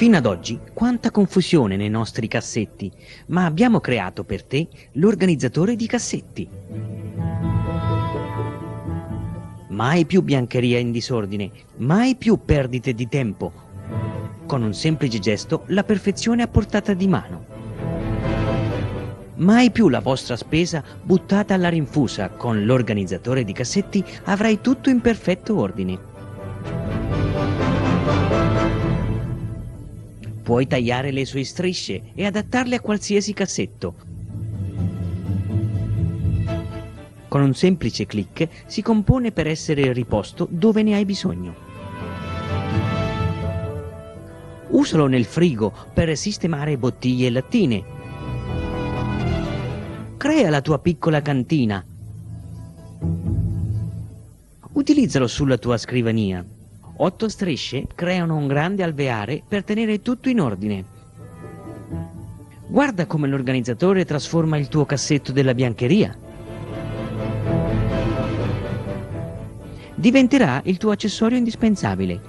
Fino ad oggi, quanta confusione nei nostri cassetti, ma abbiamo creato per te l'organizzatore di cassetti. Mai più biancheria in disordine, mai più perdite di tempo. Con un semplice gesto, la perfezione a portata di mano. Mai più la vostra spesa buttata alla rinfusa. Con l'organizzatore di cassetti avrai tutto in perfetto ordine. Puoi tagliare le sue strisce e adattarle a qualsiasi cassetto. Con un semplice clic si compone per essere riposto dove ne hai bisogno. Usalo nel frigo per sistemare bottiglie e lattine. Crea la tua piccola cantina. Utilizzalo sulla tua scrivania. 8 strisce creano un grande alveare per tenere tutto in ordine. Guarda come l'organizzatore trasforma il tuo cassetto della biancheria. Diventerà il tuo accessorio indispensabile.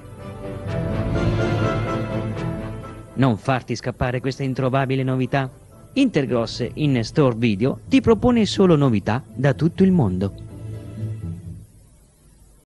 Non farti scappare questa introvabile novità. Intergross in Store Video ti propone solo novità da tutto il mondo.